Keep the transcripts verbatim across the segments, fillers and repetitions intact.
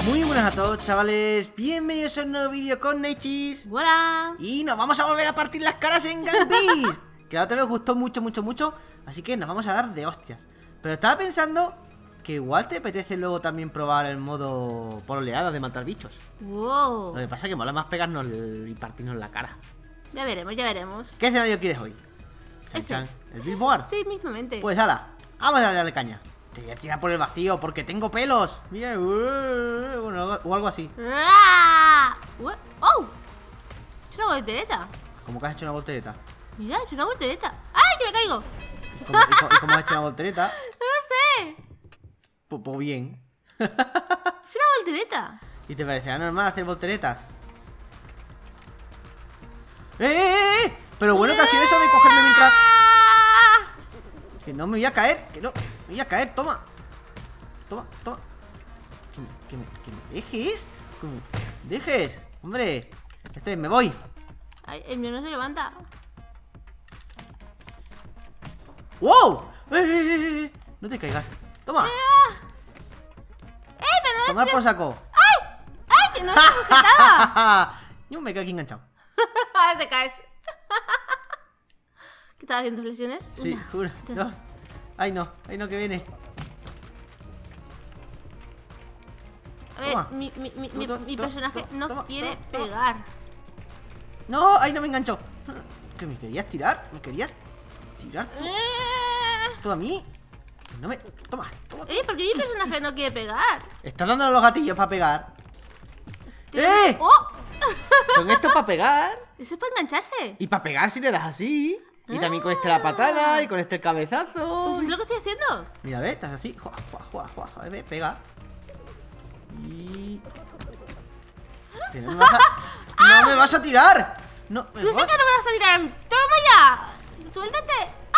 Muy buenas a todos, chavales. Bienvenidos a un nuevo vídeo con Neichis. ¡Hola! Y nos vamos a volver a partir las caras en Gang Beasts. Que la otra vez os gustó mucho, mucho, mucho. Así que nos vamos a dar de hostias. Pero estaba pensando que igual te apetece luego también probar el modo por oleadas de matar bichos. ¡Wow! Lo que pasa es que mola más pegarnos y partirnos la cara. Ya veremos, ya veremos. ¿Qué escenario quieres hoy? Chan, Ese. chan. ¿El Billboard? Sí, mismamente. Pues ala, vamos a darle caña. Te voy a tirar por el vacío porque tengo pelos. Mira, uh, bueno, o algo así. ¡Ah! Ue- ¡Oh! He hecho una voltereta. ¿Cómo que has hecho una voltereta? Mira, he hecho una voltereta. ¡Ay, que me caigo! ¿Y cómo, y cómo- y cómo has hecho una voltereta? No sé. Pues, pues bien. He hecho una voltereta. ¿Y te parecerá normal hacer volteretas? ¡Eh, eh, eh! Pero bueno que ha sido eso de cogerme mientras... ¡Ah! Que no me voy a caer, que no, me voy a caer, toma. Toma, toma. Que me, que me, que me dejes. Que me dejes, hombre. Este, me voy. Ay, el mío no se levanta. ¡Wow! ¡Eh, eh, eh, eh! No te caigas. Toma. ¡Eh, pero no Tomar por saco. ¡Ay, que no se sujetaba! Yo me quedo aquí enganchado. Ahora te caes. ¿Qué estás haciendo flexiones? Sí, Una, una, dos. Ay, no, ay, no, que viene. A ver, Toma. mi, mi, mi, mi, To- mi to- personaje to- no toma, quiere toma, toma. pegar. No, ay, no me enganchó. ¿Que me querías tirar? ¿Me querías tirar tú, Eh, tú a mí? Que no me... Toma, toma, toma. Oye, ¿por qué mi personaje no quiere pegar? Estás dándole los gatillos para pegar. Tienes- ¡Eh! ¡Oh! Son estos para pegar. Eso es para engancharse. Y para pegar si le das así. Y también con este la patada y con este el cabezazo. Pues es lo que estoy haciendo. Mira, ve, estás así. Jua, jua, jua, jua, jua, ve, pega. Y... Que no, me vas a... ¡No me vas a tirar! No, me Tú sé vas- que no me vas a tirar. ¡Toma ya! ¡Suéltate!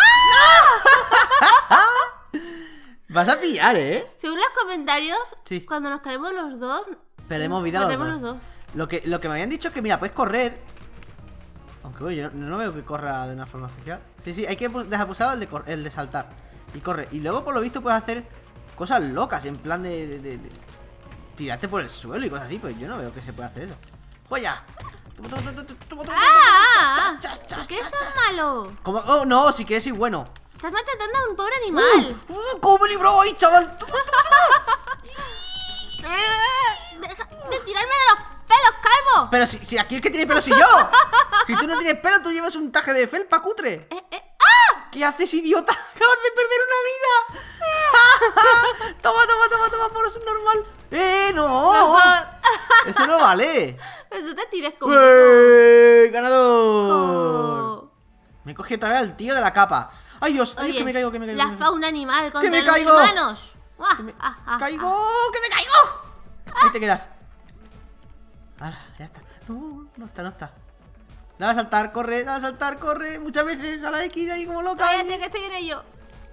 Vas a pillar, ¿eh? Según los comentarios, Sí. cuando nos caemos los dos, Perdemos vida los perdemos dos. los dos. Lo que, lo que me habían dicho es que, mira, puedes correr. Aunque bueno, yo no, no veo que corra de una forma especial. Sí, sí, hay que pu- dejar pulsado el de, cor- el de saltar. Y corre. Y luego, por lo visto, puedes hacer cosas locas. En plan de, de, de- de tirarte por el suelo y cosas así. Pues yo no veo que se pueda hacer eso. ¡Joya! Toma, toma, toma, toma, toma, toma, ¡Ah! ah, chas, ah. chas, chas, ¿Por qué chas, es tan chas. malo? ¿Cómo? Oh, no, si quieres soy bueno. Estás maltratando a un pobre animal. Uh, uh, ¿Cómo me libró ahí, chaval? Toma, toma. Eh, Deja de tirarme de los pelos, calvo. Pero si, si aquí el que tiene pelo soy yo. Si tú no tienes pelo, tú llevas un traje de felpa cutre. Eh, eh, ¡Ah! ¿Qué haces, idiota? Acabas de perder una vida. Toma, toma, toma, toma, por eso es normal. ¡Eh, no! No, Eso no vale. pero tú te tires como. ¡Eh, ganador! Oh. Me cogí otra vez al tío de la capa. ¡Ay, Dios! ¡Ay, Oye, que me caigo, que me caigo! la que me caigo. fauna animal contra me los caigo! humanos. Ah, Que me ah, ah, ¡Caigo! ¡Que me caigo! Ahí te quedas. Ahora, ya está. No, no está, no está. Dale a saltar, corre, dale a saltar, corre. Muchas veces a la X ahí como ah. loca. Cállate que estoy en ello.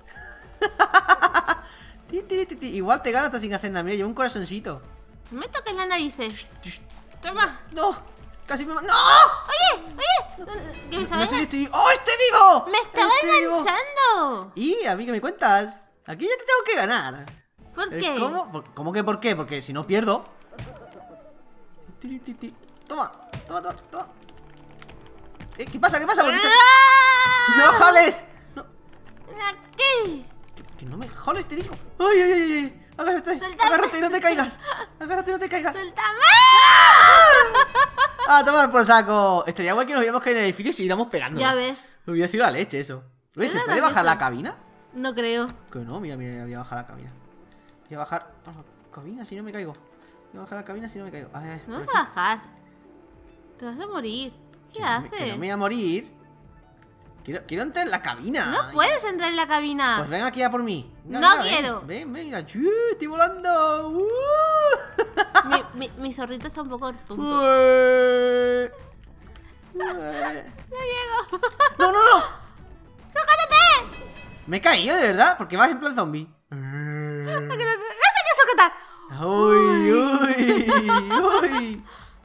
Ti, ti, ti, ti. Igual te gana hasta sin hacer nada. Mira, llevo un corazoncito. No me toques las narices. Toma. ¡No! ¡Casi me... ma- ¡No! Oye, oye. Que me No estaba, sé si engan- estoy... ¡Oh, estoy vivo! me estaba Estoy vivo. enganchando. Y, a mí que me cuentas. Aquí ya te tengo que ganar. ¿Por Eh, qué? ¿Cómo? ¿Por- ¿Cómo que por qué? Porque si no pierdo... Ti, ti, ti. Toma, toma, toma, toma. Eh, ¿Qué pasa? ¿Qué pasa? ¿Por qué se... ¡Ah! ¡No jales! No, Aquí. que no me jales, te digo. ¡Ay, ay, ay! ay! Agárrate, Suéltame. agárrate, no te caigas. Agárrate, no te caigas. ¡Suéltame! ¡Ah, toma por saco! Estaría guay que nos hubiéramos caído en el edificio y siguiéramos pegando. Ya ves. Hubiera sido la leche eso. Oye, ¿se Era puede bajar gracioso. la cabina? No creo. Que no, mira, mira, voy a bajar la cabina. Voy a bajar oh, la cabina si no me caigo. Voy a bajar la cabina si no me caigo. A ver, No por vas a aquí. bajar. Te vas a morir. ¿Qué Que no me- haces? Que no me voy a morir. Quiero, quiero entrar en la cabina. No puedes entrar en la cabina. Pues ven aquí a por mí. Venga, No venga, ven. quiero. Ven, ven, mira. Chu, estoy volando. Uh. Mi, mi, mi zorrito está un poco tonto. Ué. Ué. No llego. No, no, no. ¡Sujétate! Me he caído, de verdad, porque vas en plan zombie. ¡No sé qué sujetar! Uy, uy, uy.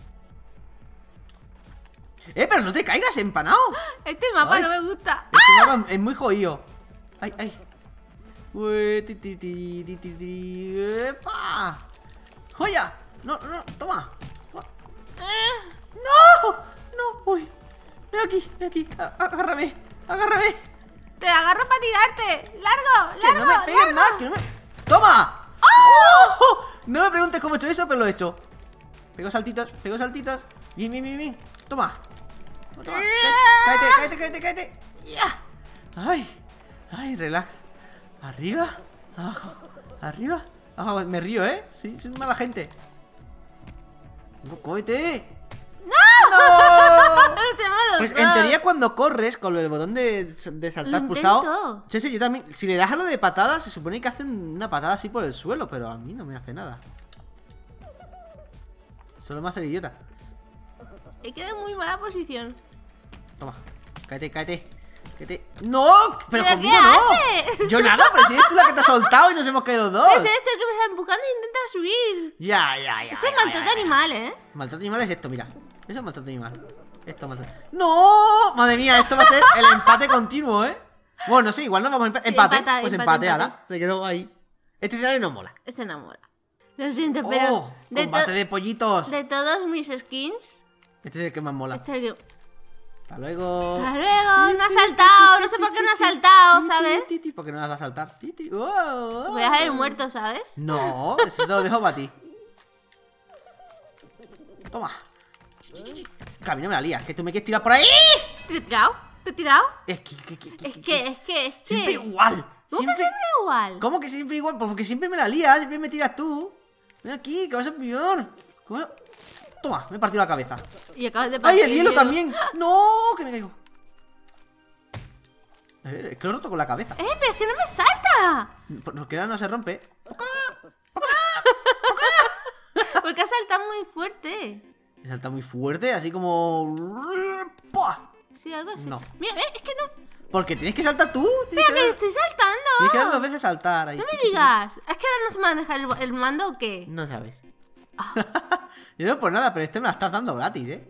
Eh, pero no te caigas, empanado. Este mapa Ay. no me gusta. Este mapa es muy jodido. Ay, ay. Ué, ti, ti, ti, ti, ti, ti. ¡Epa! ¡Joya! No, no, toma. toma. Eh, ¡No! ¡No! ¡Uy! Ven aquí, ven aquí. A- agárrame, agárrame. te agarro para tirarte. Largo, Que largo, no me pegues largo. más, que no me... ¡Toma! ¡Oh! No me preguntes cómo he hecho eso, pero lo he hecho. Pego saltitos, pego saltitos. Bien, bien, bien, bien. Toma. Toma. Cáete, cáete, cáete, cáete. ¡Ya! Ay, ay, relax. Arriba, abajo, arriba, abajo. Me río, ¿eh? Sí, soy mala gente. ¡No, cógete! ¡No! ¡No! No tenemos los Pues dos. en teoría cuando corres con el botón de, de saltar Lo pulsado. intento. Sí, sí, yo también. Si le das a lo de patada, se supone que hacen una patada así por el suelo, pero a mí no me hace nada. Solo me hace el idiota. He quedado en muy mala posición. Toma, cáete, cáete. cáete. ¡No! ¡Pero ¿Pero conmigo qué no! haces? Yo nada, pero si eres tú la que te has soltado y nos hemos caído los dos. Es esto el que me está empujando e intenta subir. Ya, ya, ya. Esto es ya, maltrato ya, ya. animal, ¿eh? Maltrato animal es esto, mira. Eso es maltrato animal. Esto es maltrato. ¡No! Madre mía, esto va a ser el empate continuo, ¿eh? Bueno, sí, igual no vamos a empa- Sí, empate. empata, pues empate, empate, ala. empate. Se quedó ahí. Este escenario no mola. Se enamora. Lo siento, pero ¡Oh! de, Combate to- de pollitos. de todos mis skins, Este es el que más mola. este es el que... Hasta luego. Hasta luego, no ha saltado, no sé por qué no ha saltado, ¿sabes? Ti, ti, ti, ¿por qué no vas a saltar? Ti, ti. Oh, oh, Voy a haber oh. muerto, ¿sabes? No, eso te lo dejo para ti. Toma. Que a mí no me la lías, que tú me quieres tirar por ahí. ¿Te he tirado? ¿Te he tirado? Es que, que, que, que- Es que, es que, es que... siempre igual. ¿Cómo que Siempre... siempre igual? ¿Cómo que siempre igual? Pues porque siempre me la lías, siempre me tiras tú. Ven aquí, que vas a ser peor. ¿Cómo? Toma, me he partido la cabeza. Y acabas de ¡Ay, partir el hielo también! ¡No! Que me caigo. A ver, es que lo he roto con la cabeza. ¡Eh, pero es que no me salta! Porque ahora no se rompe. Porque ha saltado muy fuerte. Me salta muy fuerte, así como... ¡Pua! Sí, algo así. No. Mira, eh, es que no... Porque tienes que saltar tú. Tienes ¡Pero que, que dar, estoy saltando! tienes que dar dos veces saltar ahí. No me digas. ¿Es que ahora no se me va a dejar el, el mando o qué? No sabes. Yo no por nada, pero este me la estás dando gratis, ¿eh?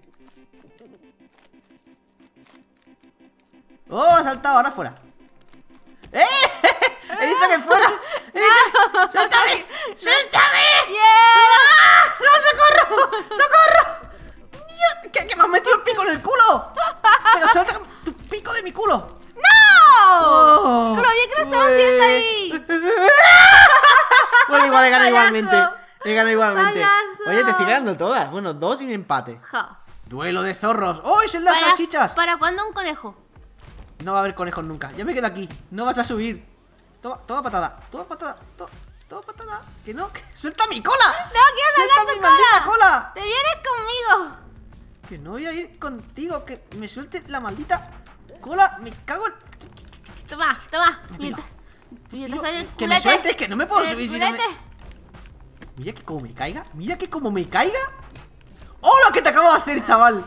¡Oh! Ha saltado, ahora fuera. ¡Eh! ¡He dicho que fuera! ¡He dicho... ¡Suéltame! ¡Suéltame! ¡Yeah! ¡No, socorro! ¡Socorro! ¡Dios! ¿Qué, que me has metido el pico en el culo? ¡Pero suelta tu pico de mi culo! ¡No! Oh, ¡Con lo bien que lo estás haciendo ahí! Bueno, igual he ganado Payaso. igualmente. He ganado igualmente. Payaso. Oye, te estoy ganando todas. Bueno, dos y un empate. Ja. Duelo de zorros. ¡Oh, es el de las ¿Para, salchichas! ¿Para cuándo un conejo? No va a haber conejos nunca. Yo me quedo aquí. No vas a subir. Toma, toma patada. Toma patada. Toma, toma patada. Que no. Que... ¡Suelta mi cola! ¡No quiero ¡Suelta saltar mi tu maldita cola! cola! ¡Te vienes conmigo! Que no voy a ir contigo. Que me suelte la maldita cola. Me cago en... Toma, toma. Mira. Mientras, mientras Yo- sale el que me culete. sueltes, que no me puedo El subir si no me... culete. Mira que como me caiga. Mira que como me caiga. ¡Oh, lo que te acabo de hacer, chaval!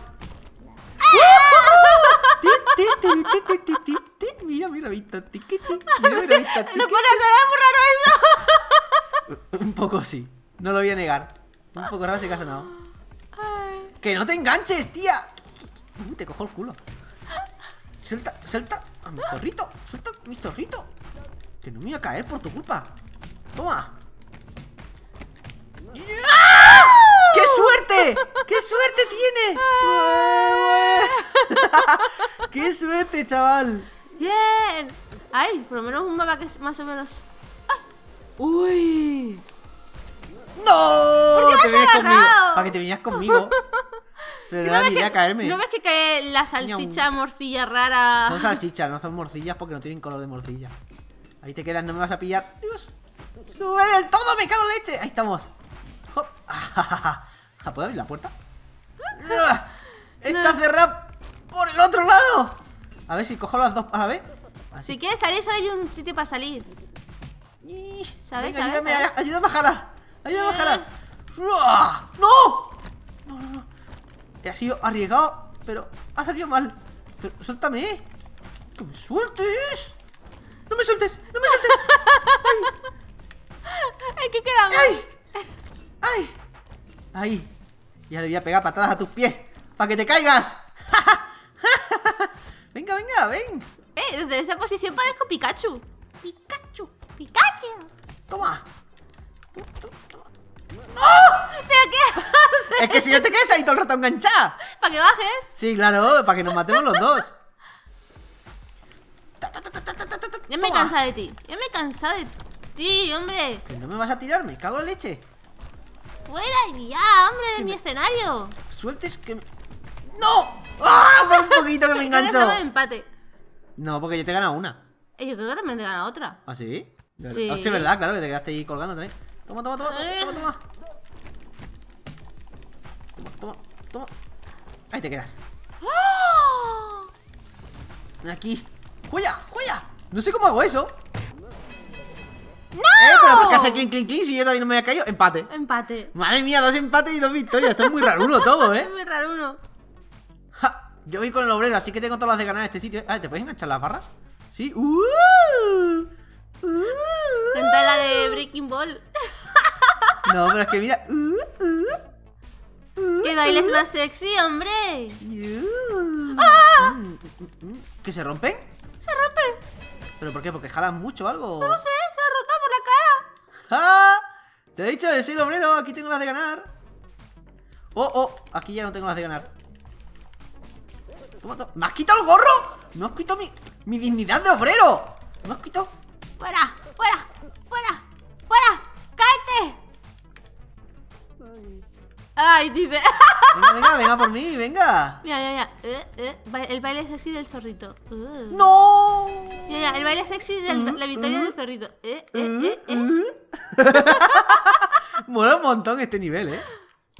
Ti, ti, ti, ti, ti, ti, ti, ti. Mira, mira, vista. ti, ti, ti. Mira, mira, vista. ti, Lo ti. pones a muy raro eso. Un poco sí. No lo voy a negar. Un poco raro sí que ha sonado. Ay. ¡Que no te enganches, tía! Uy, te cojo el culo. Suelta, suelta a mi zorrito. Suelta a mi zorrito. Que no me voy a caer por tu culpa. Toma. ¡Ah! ¡Qué suerte! ¡Qué suerte tiene! ¡Qué suerte, chaval! Bien. Ay, por lo menos un mapa que es más o menos... ¡Ay! ¡Uy! ¡No! ¿Por qué me Te has vienes conmigo. agarrado? Para que te vinieras conmigo. Pero no ¿No era ves ni idea que- caerme. ¿No ves que cae la salchicha morcilla rara? Son salchichas, no son morcillas porque no tienen color de morcilla. Ahí te quedas, no me vas a pillar. Dios, sube del todo, me cago en leche. Ahí estamos. Hop. ¿Puedo abrir la puerta? Está No. cerrada por el otro lado. A ver si cojo las dos a la vez. Así. Si quieres salir, solo hay un sitio para salir. Y- ¿Sabes, Venga, sabes, ayúdame, sabes? a- ayúdame a jalar. Ayúdame a Eh. jalar. ¡No! ¡No! No, no, no. Ha sido arriesgado, pero ha salido mal. Pero suéltame. ¡Que me sueltes! ¡No me sueltes! ¡No me sueltes! ¡Ay, que queda mal! ¡Ay! ¡Ay! ¡Ay! Ya le voy a pegar patadas a tus pies para que te caigas. Venga, venga, ven. Eh, desde esa posición parezco Pikachu. Pikachu. ¡Pikachu! Toma. Toma, toma, toma. ¿Pero ¿qué? Es que si no te quedas ahí todo el rato enganchada. ¿Para que bajes? Sí, claro, para que nos matemos los dos. Ya me he Toma. cansado de ti. Ya me he cansado de ti, hombre. Que no me vas a tirar, me cago en leche. Fuera ya, hombre, de mi escenario. Sueltes que me... ¡No! ¡Ah! Por un poquito que me Creo que engancho. estamos en empate. No, porque yo te he ganado una. Eh, Yo creo que también te gana otra. ¿Ah, sí? Sí. Hostia, verdad, claro, que te quedaste ahí colgando también. Toma, toma, toma, toma, toma, toma. Toma, toma, toma. Ahí te quedas. ¡Oh! Aquí. ¡Joya! ¡Joya! No sé cómo hago eso. ¡No! Eh, pero ¿por qué hace clink, clink, clink si yo todavía no me había caído? Empate. Empate. Madre mía, dos empates y dos victorias. Esto es muy raro uno todo, Es ¿eh? muy raro uno. Ja, yo voy con el obrero, así que tengo todas las de ganar este sitio. Ah, ¿te puedes enganchar las barras? Sí. ¡Uh! ¡Uh! Cuenta la de Breaking Ball. No, pero es que mira. ¡Uh! ¡Uh! ¡Uh! Que bailes más sexy, hombre. ¡Uh! ¡Ah! Mm, mm, mm. ¿Que se rompen? Se rompe. ¿Pero por qué? ¿Porque jalan mucho o algo? No sé, se ha roto por la cara. ¡Ah! Te he dicho de ser obrero, aquí tengo las de ganar. Oh, oh, aquí ya no tengo las de ganar. Toma, toma. ¿Me has quitado el gorro? ¿Me has quitado mi, mi dignidad de obrero? ¿Me has quitado? Fuera, fuera, fuera, fuera. ¡Cáete! Ay, dice. Venga, venga, venga por mí, venga. Mira, mira, mira. Eh, eh, ba- El baile sexy del zorrito. Uh. ¡No! Mira, mira, el baile sexy de Mm, la victoria mm. del zorrito. Eh, eh, Uh, eh, eh. uh. Mola un montón este nivel, ¿eh?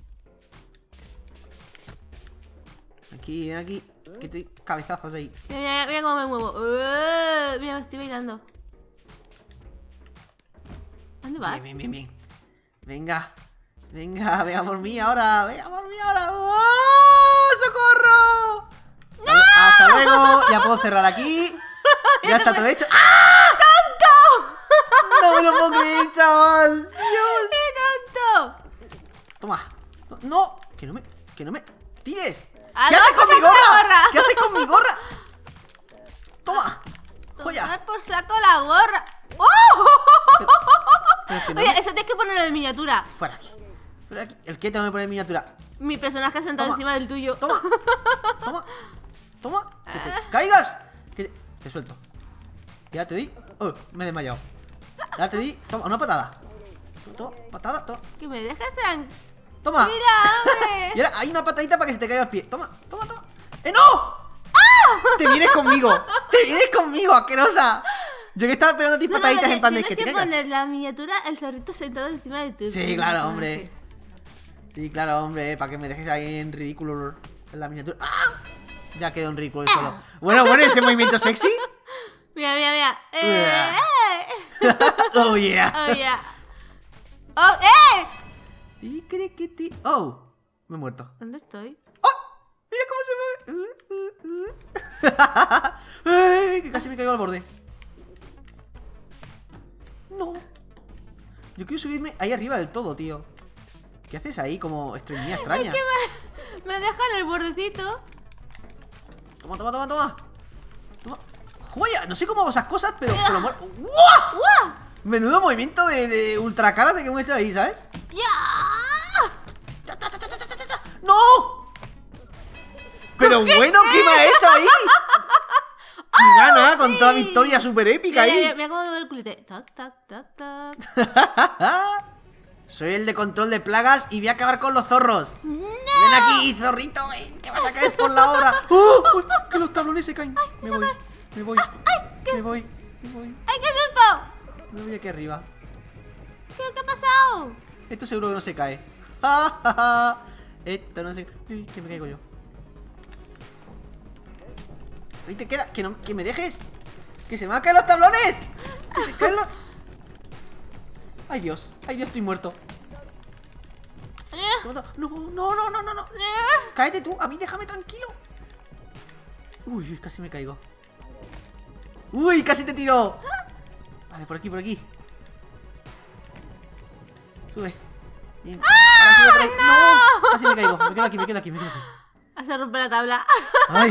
Aquí, aquí. Que estoy cabezazos ahí. Mira, mira, mira cómo me muevo. Uh, mira, me estoy bailando. ¿Dónde vas? Bien, bien, bien, bien. Venga. Venga, venga por mí ahora. Venga por mí ahora. ¡Oh! ¡Socorro! ¡No! Hasta luego. Ya puedo cerrar aquí. Ya está todo hecho. ¡Ah! ¡Tonto! No me lo puedo creer, chaval. Dios. ¡Qué tonto! Toma. No. Que no me. Que no me. ¡Tires! ¡A ¿Qué dar haces por con mi saco la gorra? gorra! ¿Qué haces con mi gorra? Toma. Joya. Tomar por saco la gorra. ¡Oh! Pero que no Oye, me- eso tienes que ponerlo en miniatura. Fuera aquí. Fuera aquí. ¿El qué tengo que poner en miniatura? Mi personaje sentado Toma. encima del tuyo. Toma. Toma. Toma. Que te caigas. Que te... te suelto. Ya te di. Oh, me he desmayado. Ya te di. Toma, una patada. Toma, patada, toma. Que me dejes tranquila, Toma. hombre. Y ahora hay una patadita para que se te caiga el pie. Toma, toma, toma. ¡Eh, no! Te vienes conmigo. Te vienes conmigo, asquerosa. Yo que estaba pegando a ti No, no, pataditas no, en plan de tienes que te que caigas. poner la miniatura, el zorrito sentado encima de tu Sí, claro, hombre. Sí, claro, hombre, para que me dejes ahí en ridículo en la miniatura. ¡Ah! Ya quedó en ridículo el solo. Bueno, bueno, ese movimiento sexy. Mira, mira, mira. Eh, eh. Oh, yeah. Oh, yeah. Oh, eh. Tiquiriquiti. Oh, me he muerto. ¿Dónde estoy? ¡Oh! Mira cómo se mueve. Uh, uh, uh. Ay, que casi me caigo al borde. No. Yo quiero subirme ahí arriba del todo, tío. ¿Qué haces ahí como extremidad extraña? ¿Qué me, me deja en el bordecito? Toma, toma, toma, toma. Toma. ¡Joya! No sé cómo hago esas cosas, pero... Ya. pero mola. ¡Guau! ¡Guau! Menudo movimiento de, de ultra cara de que hemos hecho ahí, ¿sabes? ¡Ya! Ta, ta, ta, ta, ta, ta, ta. ¡No! Pero bueno, ¿qué me ha hecho ahí? Y gana con toda victoria super épica Mira, mira, ahí. mira cómo me mueve el culete. Tac, tac, tac, tac. Soy el de control de plagas y voy a acabar con los zorros. ¡No! Ven aquí, zorrito, eh, que vas a caer por la obra. ¡Oh! ¡Uy! ¡Que los tablones se caen! Me voy, me voy, me voy, me voy. ¡Ay, qué susto! Me voy aquí arriba. ¿Qué, qué ha pasado? Esto seguro que no se cae. ¡Ja, ja, ja! Esto no se cae. Uy, que me caigo yo. Ahí te queda. Que, no, que me dejes. Que se me van a caer los tablones. Que se caen los. Ay, Dios. Ay, Dios, estoy muerto. No, no, no, no, no, no, no. Cáete tú. A mí déjame tranquilo. Uy, uy, casi me caigo. Uy, casi te tiro. Vale, por aquí, por aquí. Sube. Bien. Ahora sube por ahí. No, casi me caigo. Me quedo aquí, me quedo aquí, me quedo aquí. Hace romper la tabla. Ay.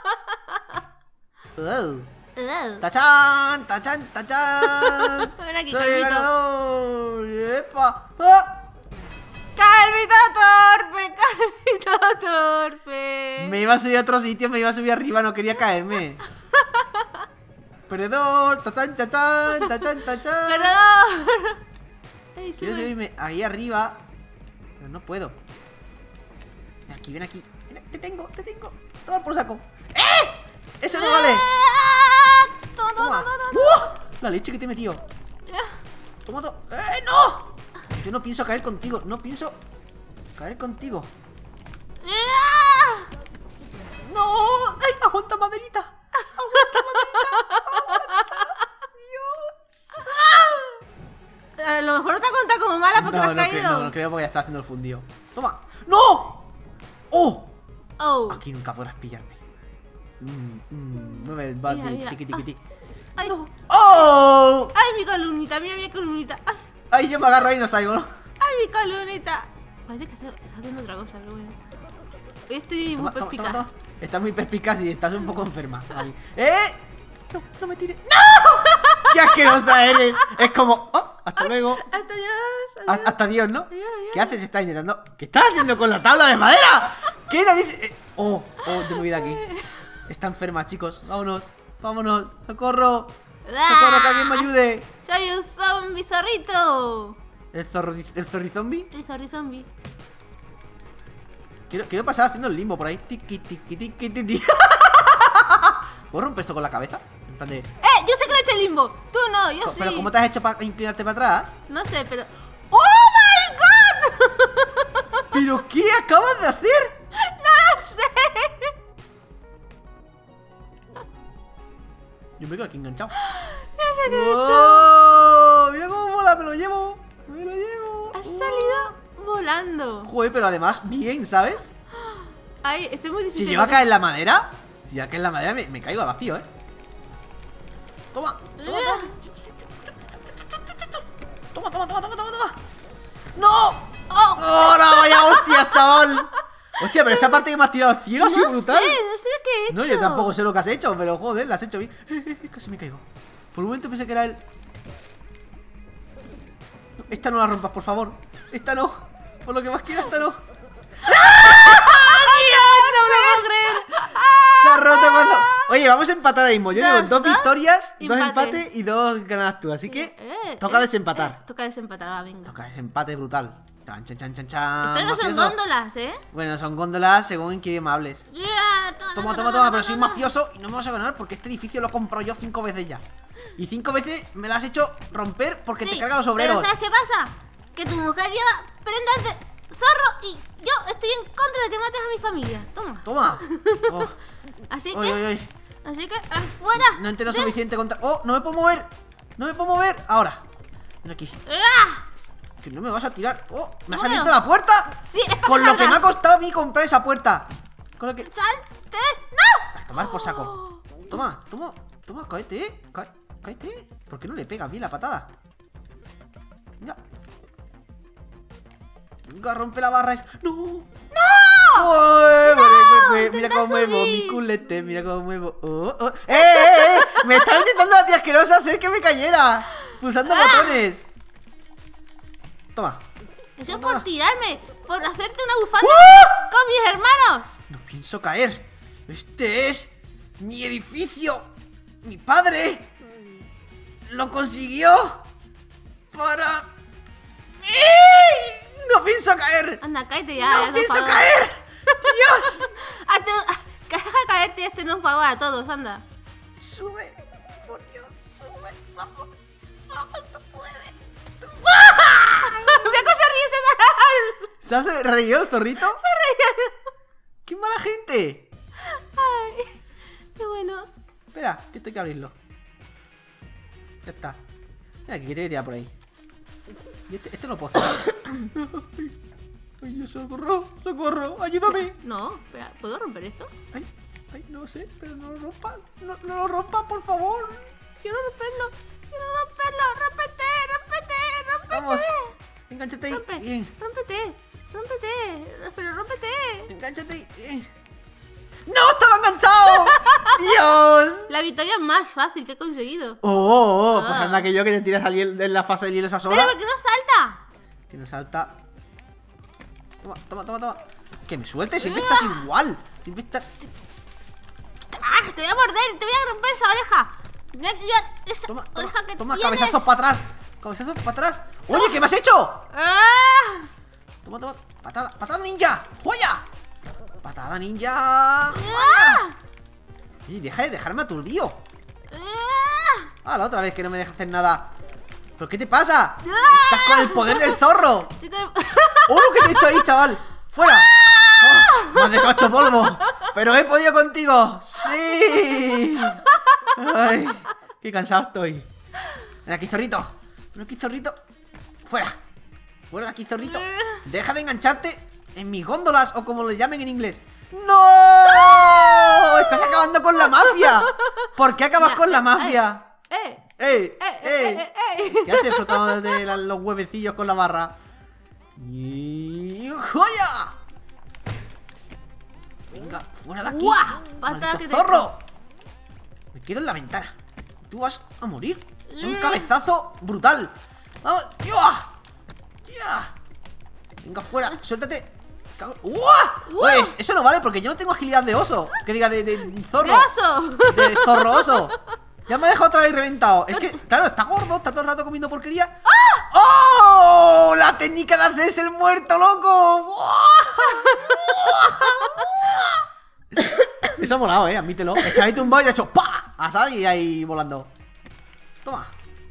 Oh. Uh. ¡Tachán! ¡Tachán! ¡Tachán! Ven aquí, ¡Soy Calvito. ganador! ¡Epa! ¡Ah! Calvito torpe, Calvito torpe. Me iba a subir a otro sitio, me iba a subir arriba, no quería caerme. Perdedor, tachan, tachan, tachan, tachan. Perdedor. Ey, Quiero sube. subirme ahí arriba, pero no puedo. Ven aquí, ven aquí. Ven, te tengo, te tengo. Toma por saco. ¡Eh! ¡Eso no vale! ¡Ah! Toma, toma, Toma. toma, toma. ¡Uh! La leche que te he metido. Toma, toma. ¡Eh, no! Yo no pienso caer contigo. No pienso caer contigo. ¡Ah! ¡No! ¡Ay! ¡Aguanta, maderita! ¡Aguanta, maderita! ¡Aguanta! ¡Dios! A lo mejor no te ha contado como mala porque No, te has no, caído. creo, no, no creo porque ya está haciendo el fundido. ¡Toma! ¡No! ¡Oh! Oh. Aquí nunca podrás pillarme. Mmm, mmm, mueve el balde. Mira, mira. Tiqui, tiqui, tiqui. Ay. ¡No! ¡Oh! Ay, mi columnita, mira mi columnita. Ay, Ay, yo me agarro ahí y no salgo, ¿no? ay, mi columnita. Parece que está, está haciendo otra cosa, pero bueno. Hoy estoy muy Toma, toma, perspicaz. toma, toma. Estás muy perspicaz y estás un poco enferma. Ahí. ¡Eh! No, no me tires. ¡No! ¡Qué asquerosa eres! Es como, oh, hasta luego. Hasta Dios. Ha- Adiós. Hasta Dios, ¿no? Adiós, adiós. ¿Qué haces? Estás intentando. ¿Qué estás haciendo con la tabla de madera? ¿Qué narices? Eh, Oh, oh, tengo vida aquí. Está enferma, chicos. Vámonos, vámonos. ¡Socorro! ¡Socorro, que alguien me ayude! Soy un zombie zorrito. ¿El zorro, el zorrizombie? El zorri zombie. Quiero, quiero pasar haciendo el limbo por ahí. Tiki, tiki, tiki, tiki. ¿Puedo romper esto con la cabeza? En plan de. ¡Eh! Yo sé que lo he hecho el limbo. Tú no, yo sí. ¿Pero cómo te has hecho para inclinarte para atrás? No sé, pero. ¡Oh my god! ¿Pero qué acabas de hacer? ¡No lo sé! Yo me quedo aquí enganchado. No sé qué he hecho. ¡Oh! Mira cómo mola, me lo llevo. Me lo llevo. Has salido volando. Joder, pero además bien, ¿sabes? Ay, estoy muy Si difícil. lleva a caer en la madera, si lleva a caer en la madera, me, me caigo al vacío, ¿eh? Toma, toma, toma. Toma, toma, toma, toma, toma, toma. ¡No! ¡Oh! ¡Oh, no! ¡Vaya hostias, chaval! Hostia, pero esa parte que me has tirado al cielo ha sido No brutal. sé, no sé qué he hecho. No, yo tampoco sé lo que has hecho, pero joder, lo has hecho bien. Eh, eh, eh, casi me caigo. Por un momento pensé que era él. No, esta no la rompas, por favor. Esta no. Por lo que más quiera, esta no. ¡Dios! No me lo puedo creer. Se ha roto cuando. Oye, vamos empatar ahí mismo. Yo llevo Dos, dos dos, victorias, dos empate. empates y dos ganadas tú. Así que Eh, toca eh, desempatar. eh, toca desempatar, va, venga. Toca desempate brutal. Chan, chan, chan, chan, chan. Estas no son mafioso. góndolas, ¿eh? Bueno, son góndolas según en qué idioma hables. Ya, Toma, toma, toma, pero soy mafioso y no me vas a ganar porque este edificio lo compro yo cinco veces ya. Y cinco veces me lo has hecho romper porque Sí, te cargan los obreros. Pero ¿sabes qué pasa? Que tu mujer lleva prendas de zorro y yo estoy en contra de que mates a mi familia. Toma. Toma. Oh, Así que, oy, oy, oy. así que afuera. No entiendo de- suficiente contra. ¡Oh! ¡No me puedo mover! ¡No me puedo mover! Ahora. Ven aquí. ¡Ah! Que no me vas a tirar. ¡Oh! ¡Me has Bueno. abierto la puerta! Sí, es para Con que lo que me ha salgas. costado a mí comprar esa puerta. Con lo que. ¡Salte! ¡No! A tomar por saco. Toma, toma, toma, cáete, cá- cáete. ¿Por qué no le pegas bien la patada? Venga. Venga, rompe la barra. es- ¡No! ¡No! ¡Uy, güey, güey! Mira intenta cómo muevo subir. mi culete, mira cómo muevo. Oh, oh. ¡Eh, eh, eh! Me estaba intentando la tía asquerosa hacer que me cayera. Pulsando botones. Toma. Eso es Toma. por tirarme, por hacerte una bufanda ¡Uh! con mis hermanos. No pienso caer. Este es mi edificio. Mi padre lo consiguió para mí. No pienso caer. Anda, cállate ya. ya, No por pienso favor. caer. Dios. Hazte- ah, que deja de caerte y este nos paga a todos, anda. Sube. Por Dios. Sube. Vamos. Vamos, tú puedes. Tú- Mira cómo se ríe ese tal. ¿Se hace reír el zorrito? Se ríe. ¡Qué mala gente! Ay, qué bueno. Espera, que esto hay que abrirlo. Ya está. Mira, que te voy a tirar por ahí. Y este, este no lo puedo hacer. Ay, Dios, socorro, socorro, ayúdame. No, espera, ¿puedo romper esto? Ay, ay, no sé, pero no lo rompas. No, no lo rompas, por favor. Quiero romperlo. Quiero romperlo. Rómpete, rómpete, rómpete. Vamos. Engánchate ahí. Rompe, Bien. rómpete, rómpete. Pero rómpete. Engánchate ahí. Bien. ¡No! ¡Estaba enganchado! ¡Dios! La victoria más fácil que he conseguido. Oh, oh, oh, pues Ah. anda que yo que te tiras al hielo- en la fase del hielo esa Pero sola. ¿por qué no salta? Que no salta. Toma, toma, toma, toma. Que me sueltes, siempre estás igual. Siempre estás... ¡Ah! Te voy a morder, te voy a romper esa oreja. Voy a activar esa Toma, toma, oreja que toma, tienes. cabezazos para atrás. Cabezazos para atrás. Oye, ¿qué me has hecho? ¡Ah! Toma, toma, patada, patada ninja. ¡Joya! Patada ninja. ¡Ah! Y deja de dejarme aturdido. ¡Ah! Ah, la otra vez que no me deja hacer nada. ¿Pero qué te pasa? ¡Ah! Estás con el poder del zorro. Estoy con el- ¡Oh, lo que te he hecho ahí, chaval! ¡Fuera! Oh, me has dejado hecho polvo. Pero he podido contigo. ¡Sí! Ay, qué cansado estoy. Ven aquí, zorrito. Ven aquí, zorrito. ¡Fuera! ¡Fuera de aquí, zorrito! Deja de engancharte en mis góndolas o como le llamen en inglés. ¡No! ¡Estás acabando con la mafia! ¿Por qué acabas Mira, con la eh, mafia? ¡Eh! ¡Ey! ¡Eh! ¡Eh! ¡Ey! ¡Eh! ¡Eh! ¿Qué haces frotando de la- los huevecillos con la barra? ¡Y joya! Venga, fuera de aquí. ¡Guau! Patada ¡Maldito que te- zorro! Me quedo en la ventana. Tú vas a morir. De un cabezazo brutal. ¡Vamos! ¡Ya! ¡Ya! Venga, fuera, suéltate. Cago- ¡Uah! Pues eso no vale porque yo no tengo agilidad de oso. Que diga de, de zorro. ¡De oso! De zorro oso. Ya me ha dejado otra vez reventado. Es que, claro, está gordo, está todo el rato comiendo porquería. ¡Oh! La técnica de hacerse el muerto, loco. Eso ha molado, eh, admítelo. Es que ahí tumbado y ha hecho ¡pa! A salir y ahí volando. Toma.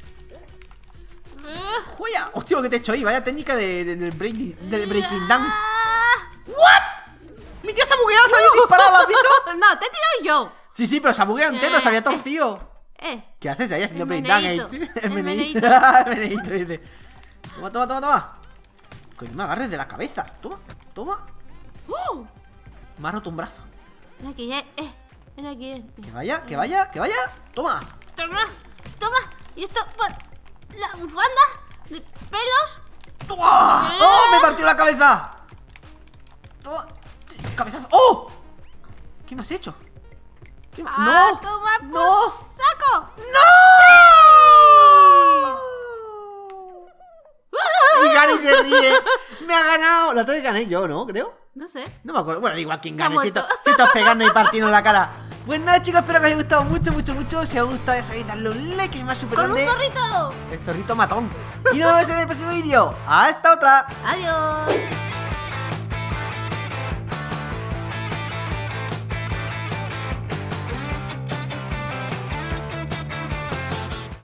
¡Joya! Hostia, lo que te he hecho ahí. Vaya técnica de, de- del, breaking, del breaking dance. Ah. ¿What? Mi tío se ha bugueado, se ha disparado, ¿lo has visto? No, te he tirado yo. Sí, sí, pero se ha bugueado entero, se había torcido. Eh. ¿Qué haces ahí haciendo El break dance? meneíto, El el meneíto. meneíto. El meneíto, dice. Toma, toma, toma, toma. Que no me agarres de la cabeza. Toma, toma. Uh. Me ha roto un brazo. Ven aquí, eh. eh. Ven aquí, eh. Que vaya, que vaya, que vaya. Toma. Toma, toma. Y esto por la bufanda de pelos. ¡Toma! ¡Oh! Me partió la cabeza. Toma. Cabezazo. ¡Oh! ¿Qué me has hecho? ¿Qué me... ¡Ah, ¡No! toma por ¡No! saco! ¡No! Y Gary se ríe. Me ha ganado. La otra vez gané yo, ¿no? Creo. No sé. No me acuerdo. Bueno, da igual quién Me ha gane. Si muerto. esto, si esto es pegarnos y partirnos la cara. Pues nada, chicos, espero que os haya gustado mucho, mucho, mucho. Si os ha gustado, ya sabéis, darle un like, que es más súper ¡Con un grande. zorrito! El zorrito matón. Y nos vemos en el próximo vídeo. ¡Hasta otra! Adiós.